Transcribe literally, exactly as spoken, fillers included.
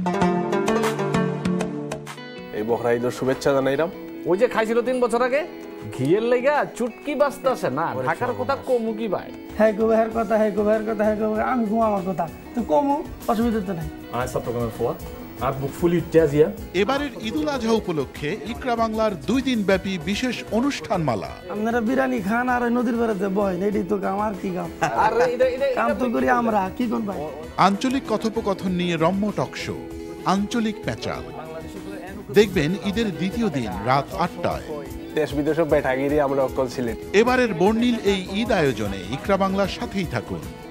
এই বকরা ঈদের শুভেচ্ছা জানাইলাম। ওই যে খাইছিল তিন বছর আগে ঘিয়ের লেগা চুটকি বাঁচতেছে না, ঢাকার কথা কমু কি ভাই? হ্যাঁ গো ভাইয়ের কথা, হ্যাঁ গো ভাইয়ের কথা, হ্যাঁ গো আমি ঘুম আমার কথা তো কমু, অসুবিধা তো নাই। এবারের ঈদুল আজহা উপলক্ষে ইকরা বাংলার দুই দিন ব্যাপী বিশেষ অনুষ্ঠানমালা। আপনারা বিরিয়ানি খান আর নদীর বেড়াতে বহেন, এটাই তো কাম, আর কি কাম? কাম তো করি আমরা, কি কোন ভাই? আঞ্চলিক কথোপকথন নিয়ে রম্য টকশো আঞ্চলিক প্যাচাল দেখবেন ঈদের দ্বিতীয় দিন রাত আটটায়। দেশ বিদেশে বেঠাগিরি আমরা অকল ছিলেন। এবারের বর্ণিল এই ঈদ আয়োজনে ইকরা বাংলার সাথেই থাকুন।